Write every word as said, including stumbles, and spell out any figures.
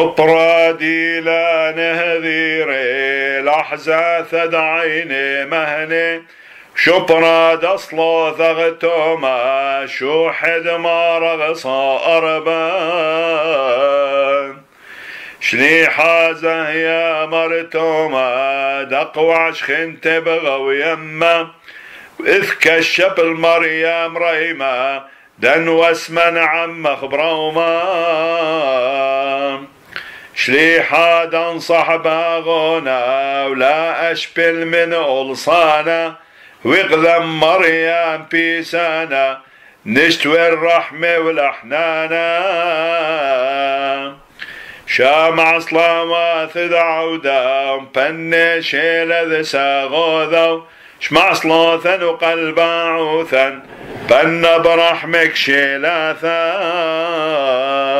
طرادي لا نهذيري لحظة ثدعيني مهني شطراد أصلو ثغتوما شو حد ما رغصا أربان شلي حازة يا مرتوما دقوعش خنت بغو يما إذ كشف المريم ريما دن واسمن عم خبروما شلي حادا صحبا غونا ولا أشبل من ألصانا ويقلم مريم بيسانا نشتوي الرحمة والأحنانا شامع صلامات دعودا بني شيل ذي ساغوذا شمع صلاثا وقلبا عوثا بن برحمك شيلاثا